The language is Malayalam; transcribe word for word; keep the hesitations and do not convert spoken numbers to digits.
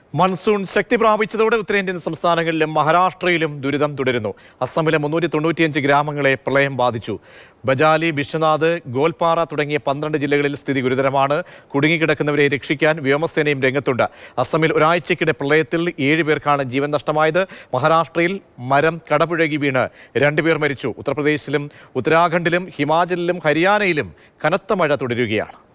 മൺസൂൺ ശക്തി പ്രാപിച്ചതോടെ ഉത്തരേന്ത്യൻ സംസ്ഥാനങ്ങളിലും മഹാരാഷ്ട്രയിലും ദുരിതം തുടരുന്നു. അസമിലെ മുന്നൂറ്റി തൊണ്ണൂറ്റിയഞ്ച് ഗ്രാമങ്ങളെ പ്രളയം ബാധിച്ചു. ബജാലി, ബിശ്വനാഥ്, ഗോൽപാറ തുടങ്ങിയ പന്ത്രണ്ട് ജില്ലകളിൽ സ്ഥിതി ഗുരുതരമാണ്. കുടുങ്ങിക്കിടക്കുന്നവരെ രക്ഷിക്കാൻ വ്യോമസേനയും രംഗത്തുണ്ട്. അസമിൽ ഒരാഴ്ചയ്ക്കിടെ പ്രളയത്തിൽ ഏഴ് പേർക്കാണ് ജീവൻ നഷ്ടമായത്. മഹാരാഷ്ട്രയിൽ മരം കടപുഴകി വീണ് രണ്ടുപേർ മരിച്ചു. ഉത്തർപ്രദേശിലും ഉത്തരാഖണ്ഡിലും ഹിമാചലിലും ഹരിയാനയിലും കനത്ത മഴ തുടരുകയാണ്.